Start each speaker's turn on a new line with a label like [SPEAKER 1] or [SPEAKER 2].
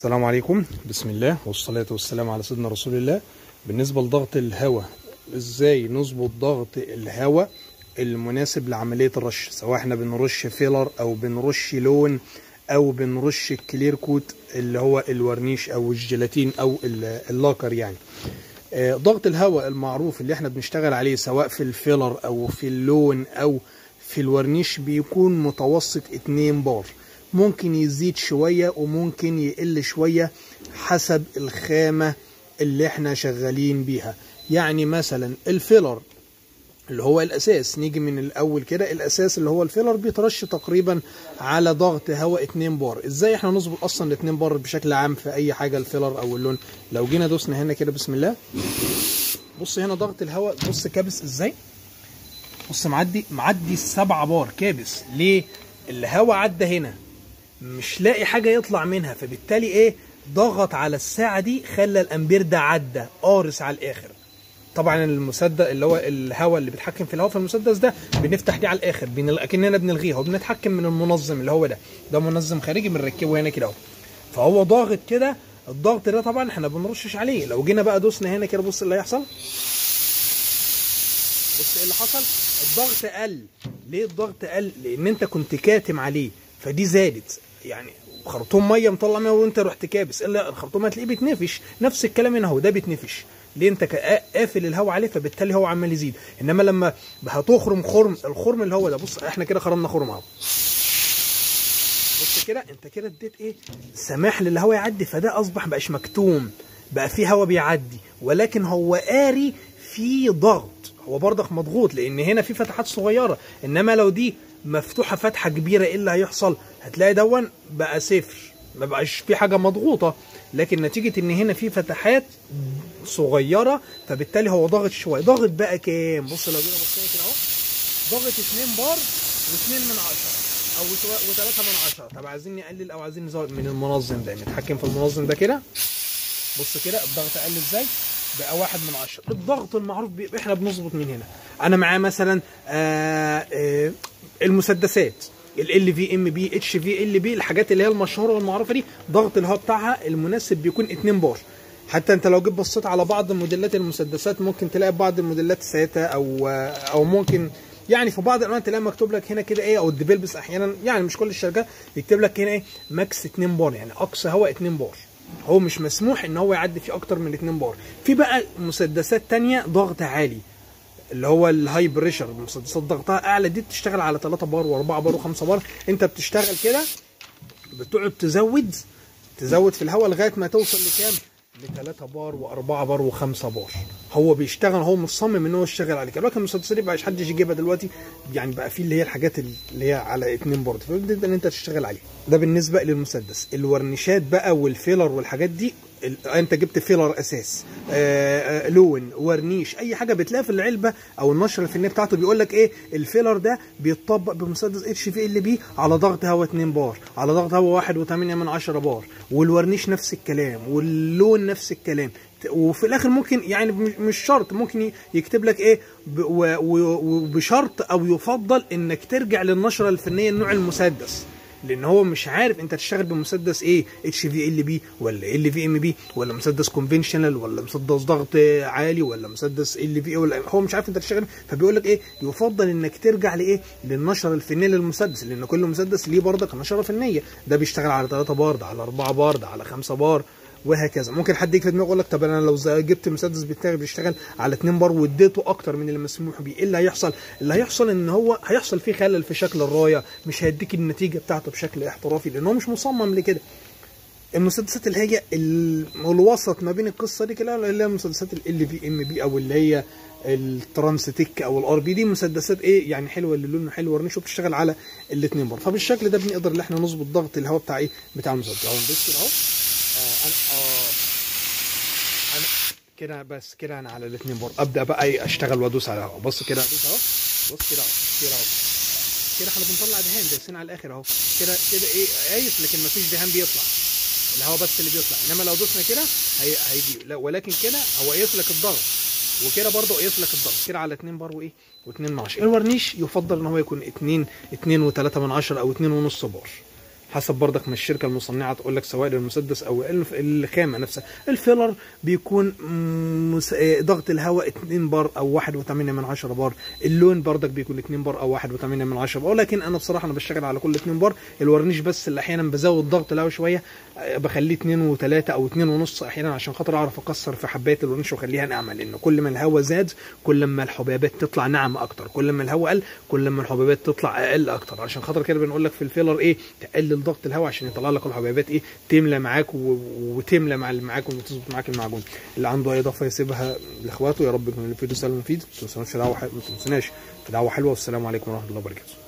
[SPEAKER 1] السلام عليكم. بسم الله والصلاة والسلام على سيدنا رسول الله. بالنسبة لضغط الهواء، ازاي نظبط ضغط الهواء المناسب لعملية الرش، سواء احنا بنرش فيلر او بنرش لون او بنرش الكلير كوت اللي هو الورنيش او الجيلاتين او اللاكر. يعني ضغط الهواء المعروف اللي احنا بنشتغل عليه سواء في الفيلر او في اللون او في الورنيش بيكون متوسط 2 بار، ممكن يزيد شوية وممكن يقل شوية حسب الخامة اللي احنا شغالين بيها. يعني مثلا الفيلر اللي هو الاساس، نيجي من الاول كده، الاساس اللي هو الفيلر بيترش تقريبا على ضغط هواء 2 بار. ازاي احنا نظبط اصلا ال 2 بار بشكل عام في اي حاجة، الفيلر او اللون؟ لو جينا دوسنا هنا كده بسم الله، بص هنا ضغط الهواء، بص كابس ازاي، بص معدي 7 بار كابس. ليه؟ الهواء عدى هنا مش لاقي حاجة يطلع منها، فبالتالي ايه، ضغط على الساعة دي خلى الامبير ده عدى قارس على الاخر. طبعا المسدس اللي هو الهواء اللي بيتحكم في الهواء في المسدس ده بنفتح دي على الاخر، اكننا بنلغيها وبنتحكم من المنظم اللي هو ده منظم خارجي بنركبه هنا كده اهو. فهو ضاغط كده، الضغط ده طبعا احنا بنرشش عليه. لو جينا بقى دوسنا هنا كده، بص اللي هيحصل، بص ايه اللي حصل، الضغط قل. ليه الضغط قل؟ لان انت كنت كاتم عليه فدي زادت. يعني خرطوم ميه مطلع ميه وانت رحت كابس، الا الخرطوم هتلاقيه بيتنفش. نفس الكلام هنا اهو، ده بيتنفش. ليه؟ انت قافل الهواء عليه فبالتالي هو عمال يزيد. انما لما هتخرم الخرم اللي هو ده، بص احنا كده خرمنا خرم اهو، بص كده انت كده اديت ايه، سماح للهواء يعدي، فده اصبح بقاش مكتوم، بقى فيه هواء بيعدي، ولكن هو قاري في ضغط. هو برضك مضغوط لان هنا في فتحات صغيره، انما لو دي مفتوحه فتحه كبيره ايه اللي هيحصل؟ هتلاقي دون بقى صفر، ما بقاش في حاجه مضغوطه. لكن نتيجه ان هنا في فتحات صغيره فبالتالي هو ضاغط شويه. ضاغط بقى كام؟ بص لو جينا بصينا كده اهو، ضاغط 2 بار و2 من 10 او و3 من 10. طب عايزين نقلل او عايزين نزود من المنظم ده، نتحكم في المنظم ده كده. بص كده الضغط قل ازاي، بقى 1 من 10. الضغط المعروف احنا بنظبط من هنا. انا معاه مثلا المسدسات ال في ام بي، اتش في ال بي، الحاجات اللي هي المشهوره والمعروفه دي، ضغط الهواء بتاعها المناسب بيكون 2 بار. حتى انت لو جيت بصيت على بعض موديلات المسدسات ممكن تلاقي بعض الموديلات ساتا او ممكن يعني في بعض الالوان تلاقي مكتوب لك هنا كده ايه، او الديفلبس احيانا، يعني مش كل الشركات يكتب لك هنا ايه، ماكس 2 بار، يعني اقصى هواء 2 بار. هو مش مسموح ان هو يعدي فيه اكتر من 2 بار. في بقى مسدسات تانية ضغط عالي اللي هو الهاي بريشر، المسدسات ضغطها اعلى، دي بتشتغل على 3 بار و4 بار و5 بار. انت بتشتغل كده بتقعد تزود في الهواء لغايه ما توصل لكام، ل3 بار و4 بار و5 بار. هو بيشتغل، هو مصمم ان هو يشتغل على كده. لكن المسدسات دي بقاش حد يجيبها دلوقتي، يعني بقى في اللي هي الحاجات اللي هي على 2 بار، فبتبدا ان انت تشتغل عليها. ده بالنسبه للمسدس. الورنيشات بقى والفيلر والحاجات دي، انت جبت فيلر اساس، لون، ورنيش، اي حاجه بتلاقي في العلبه او النشره الفنيه بتاعته بيقول لك ايه، الفيلر ده بيتطبق بمسدس اتش في ال بي على ضغط هواء 2 بار، على ضغط هواء 1.8 من 10 بار، والورنيش نفس الكلام، واللون نفس الكلام. وفي الاخر ممكن يعني مش شرط، ممكن يكتب لك ايه، وبشرط او يفضل انك ترجع للنشره الفنيه لنوع المسدس، لان هو مش عارف انت تشتغل بمسدس ايه، اتش في ال بي ولا ال في ام بي ولا مسدس كونفنشنال ولا مسدس ضغط عالي ولا مسدس ال في، ولا هو مش عارف انت تشتغل. فبيقول لك ايه، يفضل انك ترجع لايه، للنشره الفنيه للمسدس، لان كل مسدس ليه برضك نشره فنيه. ده بيشتغل على 3 بار، ده على 4 بار، ده على 5 بار، وهكذا. ممكن حد يجي في دماغه يقول لك طب انا لو جبت مسدس بيشتغل على 2 بار واديته اكتر من اللي مسموح بيه، ايه اللي هيحصل؟ اللي هيحصل ان هو هيحصل فيه خلل في شكل الرايه، مش هيديك النتيجه بتاعته بشكل احترافي لان هو مش مصمم لكده. المسدسات اللي هي الوسط ما بين القصه دي كده، اللي هي مسدسات ال في ام بي او اللي هي الترانستيك او الار بي، دي مسدسات ايه يعني حلوه، اللي لونه حلو ورنيش، وبتشتغل على ال2 بار. فبالشكل ده بنقدر ان احنا نظبط ضغط الهواء بتاع ايه، بتاع المسدس. اهو بص كده اهو، انا كده بس كده انا على ال2 بار. ابدا بقى ايه، اشتغل وادوس على اهو، بص كده ادوس اهو، بص كده اهو، كده اهو، كده احنا بنطلع دهان دايسين على الاخر اهو، كده ايه قايس، لكن مفيش دهان بيطلع، الهواء بس اللي بيطلع. انما لو دوسنا كده هيجي لا، ولكن كده هو قايس لك الضغط، وكده برضه قايس لك الضغط كده على 2 بار وايه، و2 من 10. الورنيش يفضل ان هو يكون 2 و3 من 10 او 2.5 بار. حسب برضك ما الشركه المصنعه تقول لك، سواء للمسدس او الخامه نفسها. الفيلر بيكون ضغط الهواء 2 بار او 1.8 بار، اللون برضك بيكون 2 بار او 1.8 بار، ولكن انا بصراحه انا بشتغل على كل 2 بار. الورنيش بس اللي احيانا بزود ضغط الهواء شويه، بخليه 2 و3 او 2.5 احيانا، عشان خاطر اعرف اكسر في حبايه الورنيش واخليها ناعمه، لان كل ما الهواء زاد كل ما الحبيبات تطلع ناعمه اكتر، كل ما الهواء قل كل ما الحبيبات تطلع اقل اكتر. عشان خاطر كده بنقول لك في الفيلر ايه، تقلل ضغط الهواء عشان يطلع لك الحبيبات ايه، تملى معاك وتملى مع اللي معاك وتظبط معاك المعجون. اللي عنده اي اضافه يسيبها لاخواته. يا رب يكون الفيديو سهل ومفيد. ما تنسوناش في دعوه حلوه، والسلام عليكم ورحمه الله وبركاته.